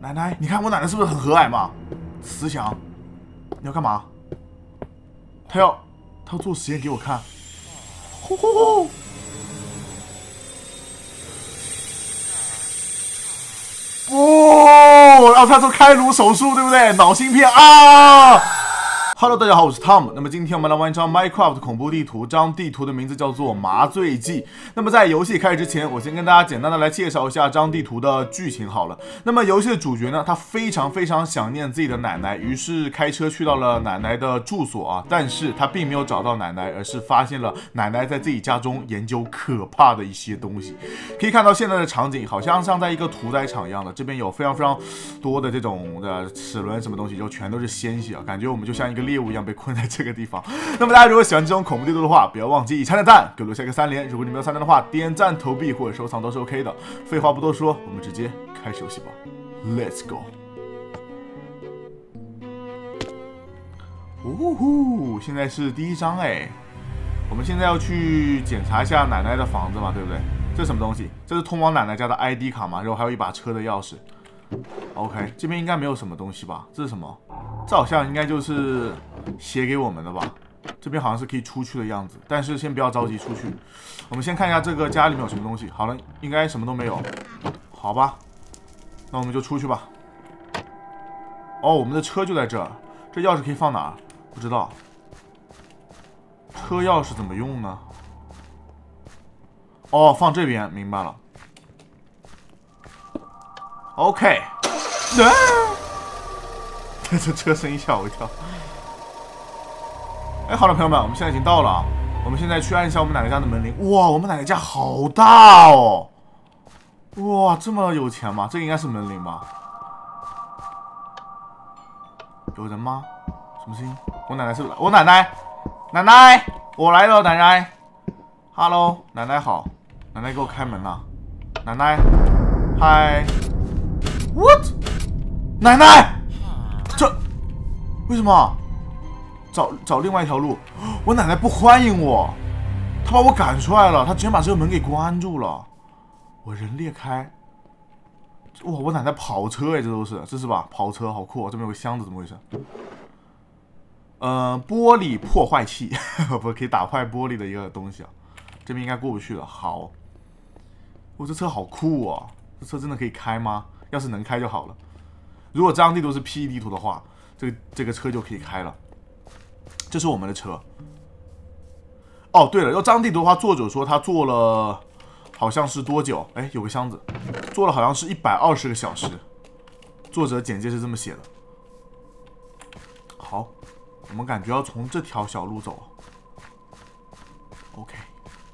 奶奶，你看我奶奶是不是很和蔼嘛？慈祥，你要干嘛？他要做实验给我看。呼呼呼！哦，然后他做开颅手术，对不对？脑芯片啊！ Hello， 大家好，我是 Tom。那么今天我们来玩一张 Minecraft 恐怖地图，这张地图的名字叫做麻醉剂。那么在游戏开始之前，我先跟大家简单的来介绍一下这张地图的剧情好了。那么游戏的主角呢，他非常想念自己的奶奶，于是开车去到了奶奶的住所啊，但是他并没有找到奶奶，而是发现了奶奶在自己家中研究可怕的一些东西。可以看到现在的场景好像在一个屠宰场一样的，这边有非常多的这种的齿轮什么东西，就全都是鲜血啊，感觉我们就像一个猎物一样被困在这个地方。那么大家如果喜欢这种恐怖地图的话，不要忘记点赞，给我留下一个3连。如果你没有3连的话，点赞、投币或者收藏都是 OK 的。废话不多说，我们直接开始游戏吧 ，Let's go！ 呜呼，现在是第一章哎，我们现在要去检查一下奶奶的房子嘛，对不对？这是什么东西？这是通往奶奶家的 ID 卡嘛，然后还有一把车的钥匙。OK， 这边应该没有什么东西吧？这是什么？这好像应该就是写给我们的吧？这边好像是可以出去的样子，但是先不要着急出去。我们先看一下这个家里面有什么东西。好了，应该什么都没有。好吧，那我们就出去吧。哦，我们的车就在这儿。这钥匙可以放哪儿？不知道。车钥匙怎么用呢？哦，放这边，明白了。OK， 这车声音吓我一跳。哎，好了，朋友们，我们现在已经到了啊。我们现在去按一下我们奶奶家的门铃。哇，我们奶奶家好大哦！哇，这么有钱吗？这个应该是门铃吧？有人吗？什么声音？我奶奶是我奶奶，奶奶，我来了，奶奶。Hello， 奶奶好，奶奶给我开门了。奶奶，嗨。What？ 奶奶，这为什么？找另外一条路。我奶奶不欢迎我，她把我赶出来了，她直接把这个门给关住了。我人裂开。哇，我奶奶跑车哎，这是吧？跑车好酷哦！这边有个箱子，怎么回事？玻璃破坏器，不可以打坏玻璃的一个东西啊。这边应该过不去了。好，这车好酷哦！这车真的可以开吗？要是能开就好了。如果这张地图是 P 地图的话，这个车就可以开了。这是我们的车。哦，对了，要这张地图的话，作者说他做了好像是多久？哎，有个箱子，做了好像是120个小时。作者简介是这么写的。好，我们感觉要从这条小路走。OK。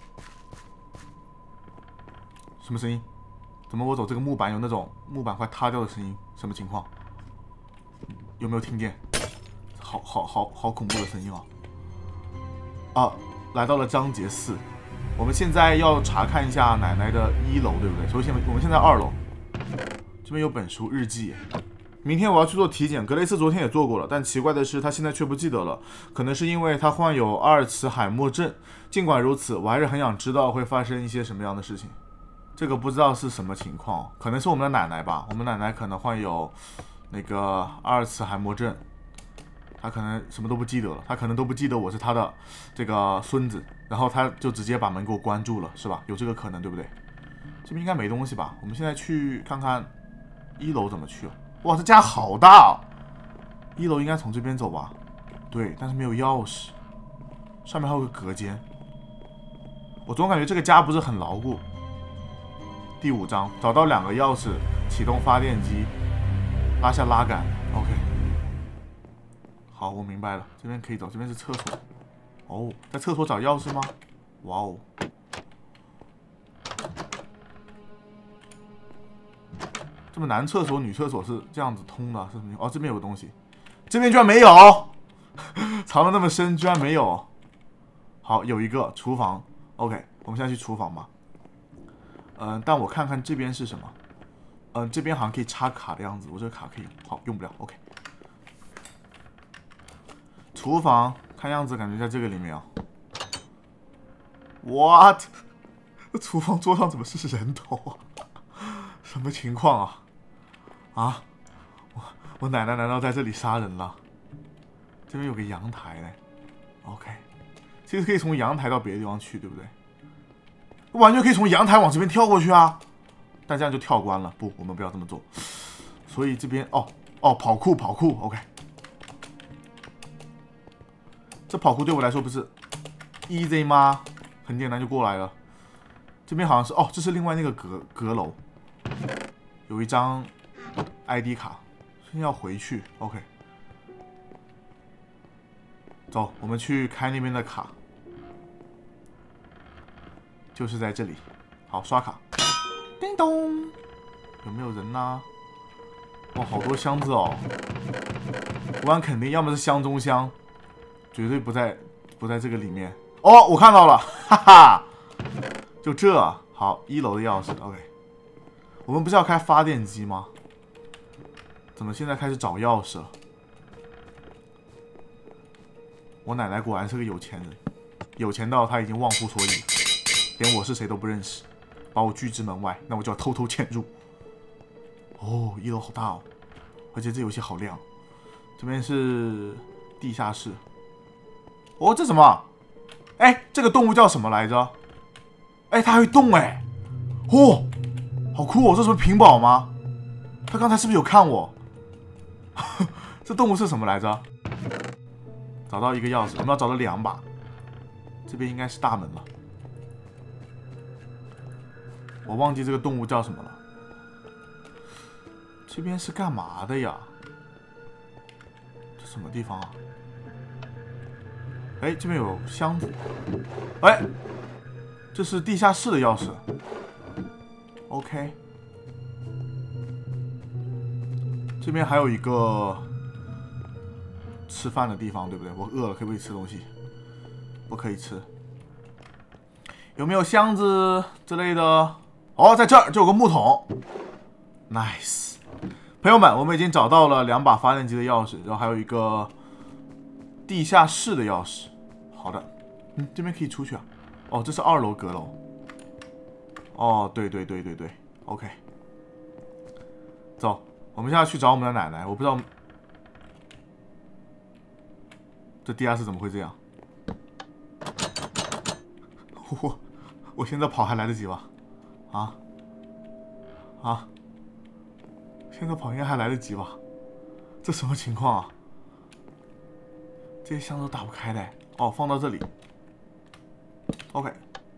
什么声音？怎么我走这个木板有那种木板快塌掉的声音？什么情况？有没有听见？好恐怖的声音啊！啊，来到了章节4，我们现在要查看一下奶奶的1楼，对不对？所以我们现在2楼，这边有本书日记。明天我要去做体检，格雷斯昨天也做过了，但奇怪的是他现在却不记得了，可能是因为他患有阿尔茨海默症。尽管如此，我还是很想知道会发生一些什么样的事情。这个不知道是什么情况，可能是我们的奶奶吧。我们奶奶可能患有那个阿尔茨海默症，她可能什么都不记得了，她可能都不记得我是她的这个孙子，然后她就直接把门给我关住了，是吧？有这个可能，对不对？这边应该没东西吧？我们现在去看看1楼怎么去。哇，这家好大哦！1楼应该从这边走吧？对，但是没有钥匙，上面还有个隔间。我总感觉这个家不是很牢固。第5章，找到2个钥匙，启动发电机，拉下拉杆。OK， 好，我明白了，这边可以走，这边是厕所。哦，在厕所找钥匙吗？哇哦！这么男厕所、女厕所是这样子通的，是什么？哦，这边有个东西，这边居然没有，藏得那么深，居然没有。好，有一个厨房。OK， 我们现在去厨房吧。但我看看这边是什么。这边好像可以插卡的样子，我这个卡可以，好，用不了。OK。厨房看样子感觉在这个里面啊。What？ 厨房桌上怎么是人头啊？什么情况啊？啊， 我奶奶难道在这里杀人了？这边有个阳台嘞 ，OK， 其实可以从阳台到别的地方去，对不对？完全可以从阳台往这边跳过去啊，但这样就跳关了。不，我们不要这么做。所以这边跑酷，OK。这跑酷对我来说不是 easy 吗？很简单就过来了。这边好像是这是另外那个阁楼，有一张 ID 卡，现在要回去 ，OK。走，我们去开那边的卡，就是在这里。好，刷卡。叮咚，有没有人呢？哇，好多箱子哦！我按肯定要么是箱中箱，绝对不在这个里面。哦，我看到了，哈哈，就这。好，1楼的钥匙 ，OK。我们不是要开发电机吗？怎么现在开始找钥匙了？我奶奶果然是个有钱人，有钱到她已经忘乎所以，连我是谁都不认识，把我拒之门外，那我就要偷偷潜入。哦，1楼好大哦，而且这游戏好亮。这边是地下室。哦，这什么？哎，这个动物叫什么来着？哎，它还会动哎！哦，好酷哦！这是屏保吗？它刚才是不是有看我？这动物是什么来着？找到一个钥匙，我们要找到2把。这边应该是大门了。我忘记这个动物叫什么了。这边是干嘛的呀？这什么地方啊？哎，这边有箱子。哎，这是地下室的钥匙。OK。这边还有一个吃饭的地方，对不对？我饿了，可不可以吃东西？不可以吃。有没有箱子之类的？哦，在这儿就有个木桶。Nice。朋友们，我们已经找到了2把发电机的钥匙，然后还有一个地下室的钥匙。好的，这边可以出去啊。哦，这是2楼阁楼。哦，对 ，OK。走，我们现在去找我们的奶奶。我不知道这地下室怎么会这样。我现在跑还来得及吧？现在跑应该还来得及吧？这什么情况啊？这些箱子都打不开的。哦，放到这里。OK。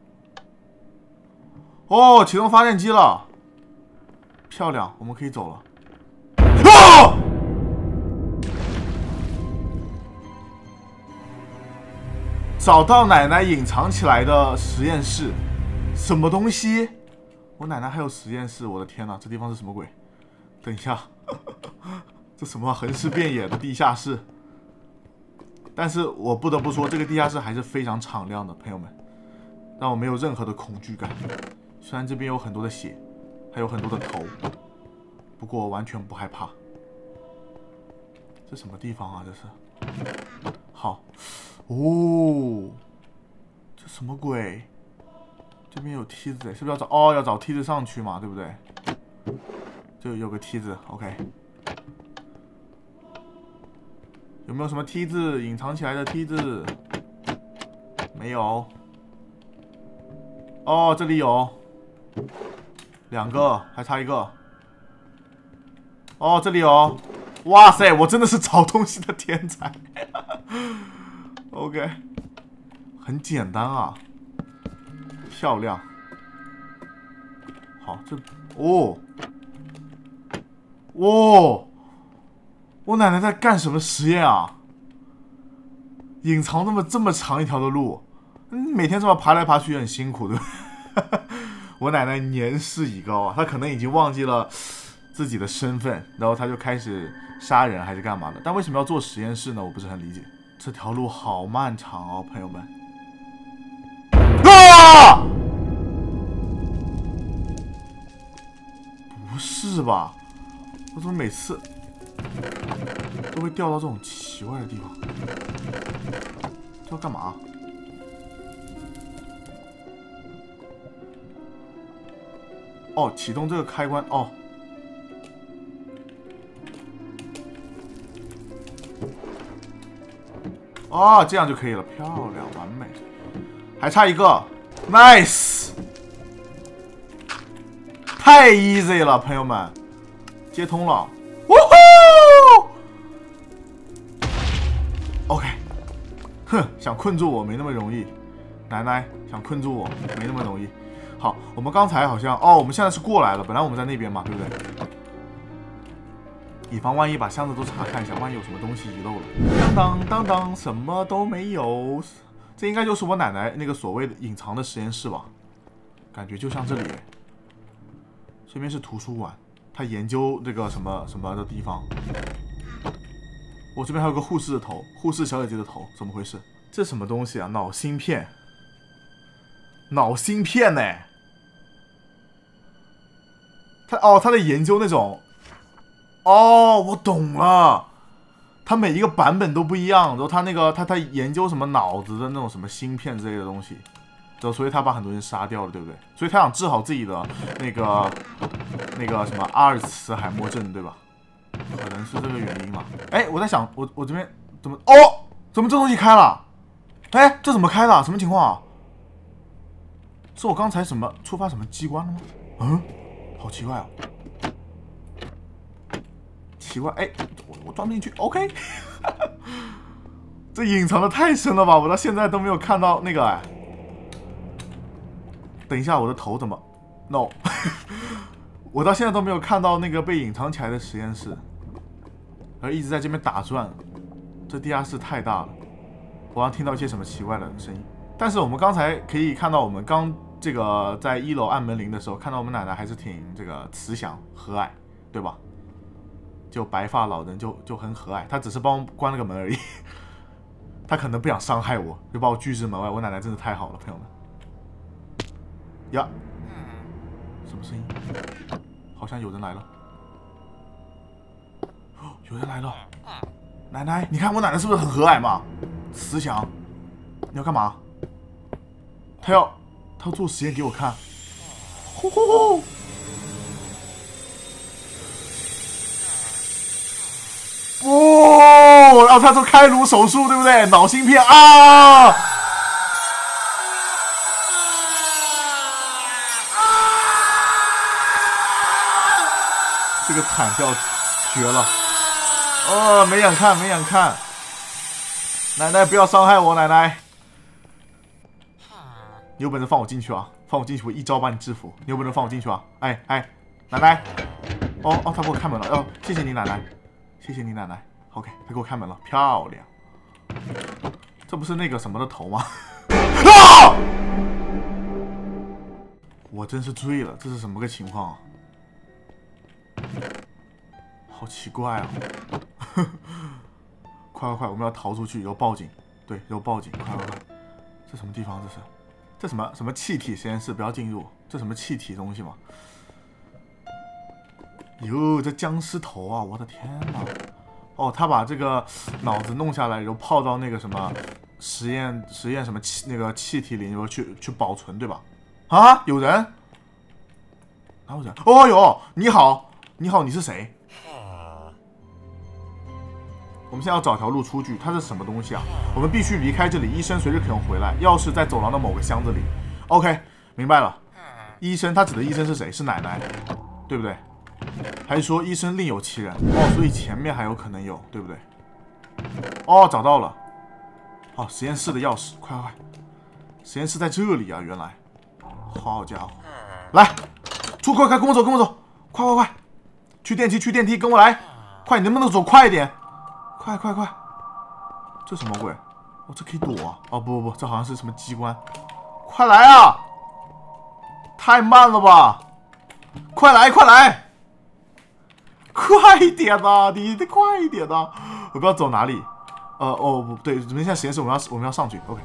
哦，启动发电机了，漂亮，我们可以走了。啊！找到奶奶隐藏起来的实验室，什么东西？我奶奶还有实验室，我的天哪，这地方是什么鬼？等一下，这什么横尸遍野的地下室？但是我不得不说，这个地下室还是非常敞亮的，朋友们，让我没有任何的恐惧感。虽然这边有很多的血，还有很多的头，不过我完全不害怕。这什么地方啊？这是？好，哦，这什么鬼？这边有梯子，是不是要找？哦，要找梯子上去嘛，对不对？就有个梯子 ，OK。有没有什么梯子？隐藏起来的梯子？没有。哦，这里有2个，还差1个。哦，这里有。哇塞，我真的是找东西的天才。OK， 很简单啊，漂亮。好，这我奶奶在干什么实验啊？隐藏这么长一条的路，每天这么爬来爬去也很辛苦，对吧？我奶奶年事已高啊，她可能已经忘记了自己的身份，然后她就开始杀人还是干嘛的？但为什么要做实验室呢？我不是很理解。这条路好漫长哦，朋友们。啊！不是吧？我怎么每次都会掉到这种奇怪的地方？这要干嘛？哦，启动这个开关哦。 哦，这样就可以了，漂亮，完美。还差一个 ，nice， 太 easy 了，朋友们，接通了，呜呼 ，OK， 哼，想困住我没那么容易，奶奶想困住我没那么容易。好，我们刚才好像，哦，我们现在是过来了，本来我们在那边嘛，对不对？以防万一，把箱子都查看一下，万一有什么东西遗漏了。当当当当，什么都没有。这应该就是我奶奶那个所谓的隐藏的实验室吧？感觉就像这里。这边是图书馆，她研究这个什么什么的地方。我这边还有个护士的头，护士小姐姐的头，怎么回事？这什么东西啊？脑芯片，脑芯片呢？她在研究那种。哦，我懂了，他每一个版本都不一样，然后他在研究什么脑子的那种什么芯片之类的东西，然后所以他把很多人杀掉了，对不对？所以他想治好自己的那个什么阿尔茨海默症，对吧？可能是这个原因嘛。哎，我在想，我这边怎么怎么这东西开了？哎，这怎么开的？什么情况啊？是我刚才触发什么机关了吗？嗯，好奇怪哦。奇怪，哎，我装不进去 ，OK 。这隐藏的太深了吧，我到现在都没有看到那个哎。等一下，我的头怎么 ？No， 我到现在都没有看到那个被隐藏起来的实验室，而一直在这边打转。这地下室太大了，我好像听到一些什么奇怪的声音。但是我们刚才可以看到，我们刚这个在1楼按门铃的时候，看到我们奶奶还是挺这个慈祥和蔼，对吧？就白发老人就很和蔼，他只是帮我关了个门而已，他可能不想伤害我，就把我拒之门外。我奶奶真的太好了，朋友们。呀，什么声音？好像有人来了，有人来了。奶奶，你看我奶奶是不是很和蔼嘛？慈祥。你要干嘛？他要做实验给我看。呼呼呼！哦，然后他做开颅手术，对不对？脑芯片啊！这个惨叫绝了！没眼看，没眼看！奶奶不要伤害我，奶奶！你有本事放我进去啊！放我进去，我一招把你制服！你有本事放我进去啊！哎，奶奶！他给我开门了！谢谢你，奶奶！谢谢你，奶奶。OK， 他给我开门了，漂亮。这不是那个什么的头吗？啊！我真是醉了，这是什么个情况啊？好奇怪啊！快，我们要逃出去，要报警。对，要报警，快！这什么地方？这什么气体实验室？不要进入！这什么气体东西吗？哟，这僵尸头啊！我的天哪！他把这个脑子弄下来，然后泡到那个什么实验什么那个气体里，然后去保存，对吧？啊，有人？哪有人？哦哟，你好，你是谁？我们现在要找条路出去，它是什么东西啊？我们必须离开这里，医生随时可能回来，钥匙在走廊的某个箱子里。OK， 明白了。医生，他指的医生是谁？是奶奶，对不对？还是说医生另有其人？所以前面还有可能有，对不对？找到了。实验室的钥匙，快！实验室在这里啊，原来。好家伙，来，快，跟我走，快！去电梯，跟我来！快，你能不能走快一点？快！这什么鬼？这可以躲啊！不，这好像是什么机关。快来啊！太慢了吧！快来！快一点呐！你得快一点呐！我不知道走哪里。不对，我们现在实验室，我们要上去。OK，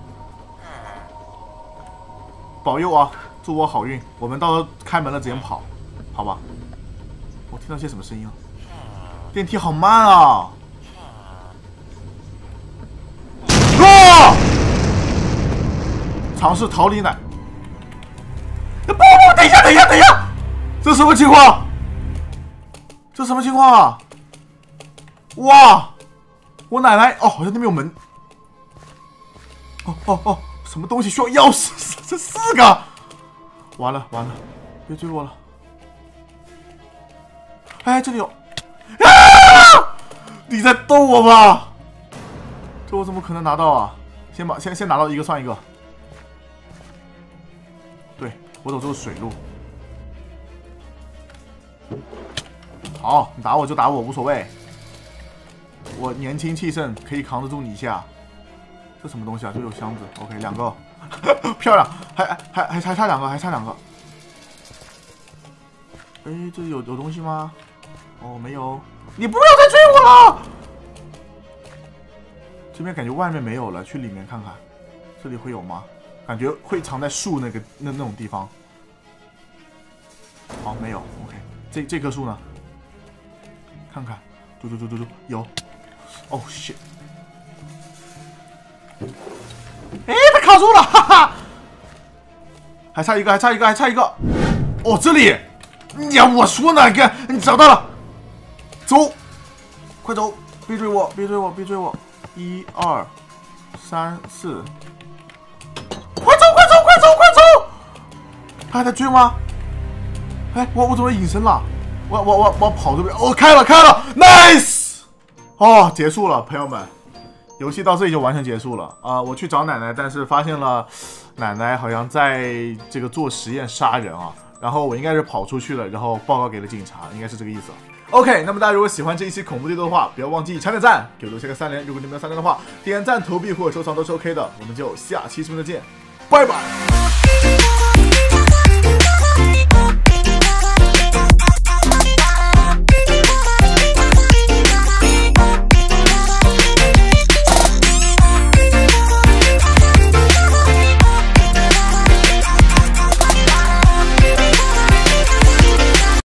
保佑啊！祝我好运。我们到时候开门了直接跑，好吧？我听到些什么声音啊？电梯好慢啊！尝试逃离奶。不，等一下！这什么情况？啊？哇！ 我奶奶哦，好像那边有门。哦，什么东西需要钥匙？这4个，完了，别追我了。哎，这里有。啊！你在逗我吧？这我怎么可能拿到啊？先拿到一个算一个。对，我走这个水路。好，你打我就打我，无所谓。我年轻气盛，可以扛得住你一下。这什么东西啊？这有箱子。OK， 2个，漂亮，还差2个，还差2个。哎，这有东西吗？哦，没有。你不要再追我了！这边感觉外面没有了，去里面看看，这里会有吗？感觉会藏在树那种地方。好，没有。OK， 这棵树呢？看看，嘟，有。哦 shit！ 哎，它卡住了，哈哈！还差一个。哦，这里！呀，我说呢，你找到了，走，快走！别追我！1、2、3、4，快走！他还在追吗？哎，我怎么隐身了？我跑这边，哦，开了 ，nice！ 哦，结束了，朋友们，游戏到这里就完全结束了啊！我去找奶奶，但是发现了奶奶好像在这个做实验杀人啊。然后我应该是跑出去了，然后报告给了警察，应该是这个意思。OK， 那么大家如果喜欢这一期恐怖地图的话，不要忘记抢点赞，给我留下个3连。如果你没有3连的话，点赞、投币或者收藏都是 OK 的。我们就下期视频再见，拜拜。